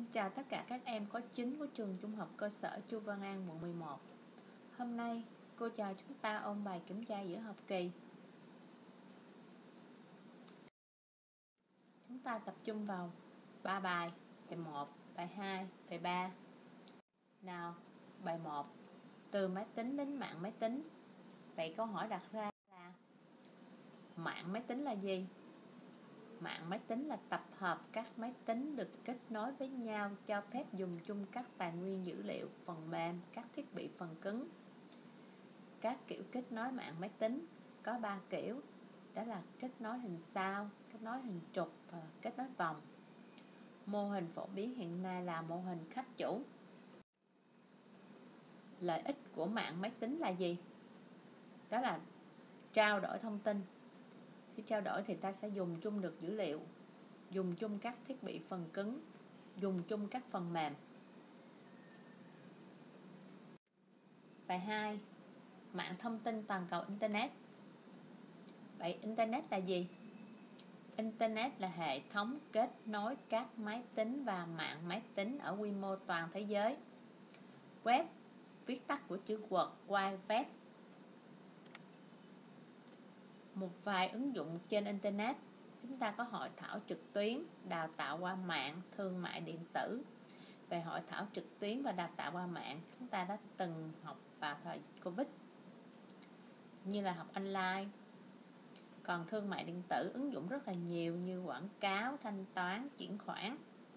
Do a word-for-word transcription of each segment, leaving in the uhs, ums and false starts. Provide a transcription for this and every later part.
Xin chào tất cả các em khối chín của trường Trung học cơ sở Chu Văn An, quận mười một. Hôm nay, cô chào chúng ta ôn bài kiểm tra giữa học kỳ. Chúng ta tập trung vào ba bài, bài một, bài hai, bài ba. Nào, bài một, từ máy tính đến mạng máy tính. Vậy câu hỏi đặt ra là mạng máy tính là gì? Mạng máy tính là tập hợp các máy tính được kết nối với nhau cho phép dùng chung các tài nguyên dữ liệu, phần mềm, các thiết bị phần cứng. Các kiểu kết nối mạng máy tính có ba kiểu, đó là kết nối hình sao, kết nối hình trục và kết nối vòng. Mô hình phổ biến hiện nay là mô hình khách chủ. Lợi ích của mạng máy tính là gì? Đó là trao đổi thông tin. Khi trao đổi thì ta sẽ dùng chung được dữ liệu, dùng chung các thiết bị phần cứng, dùng chung các phần mềm. Bài hai, mạng thông tin toàn cầu Internet. Vậy Internet là gì? Internet là hệ thống kết nối các máy tính và mạng máy tính ở quy mô toàn thế giới. Web, viết tắt của chữ World Wide Web. Một vài ứng dụng trên Internet, chúng ta có hội thảo trực tuyến, đào tạo qua mạng, thương mại điện tử. Về hội thảo trực tuyến và đào tạo qua mạng, chúng ta đã từng học vào thời Covid, như là học online. Còn thương mại điện tử ứng dụng rất là nhiều như quảng cáo, thanh toán, chuyển khoản.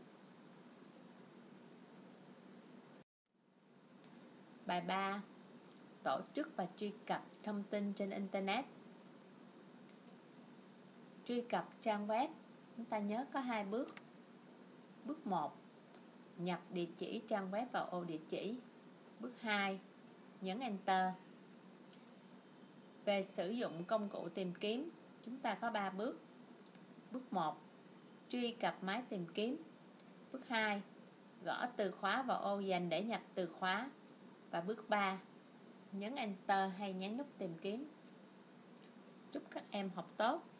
Bài ba, tổ chức và truy cập thông tin trên Internet. Truy cập trang web, chúng ta nhớ có hai bước. Bước một, nhập địa chỉ trang web vào ô địa chỉ. Bước hai, nhấn Enter. Về sử dụng công cụ tìm kiếm, chúng ta có ba bước. Bước một, truy cập máy tìm kiếm. Bước hai, gõ từ khóa vào ô dành để nhập từ khóa. Và bước ba, nhấn Enter hay nhấn nút tìm kiếm. Chúc các em học tốt.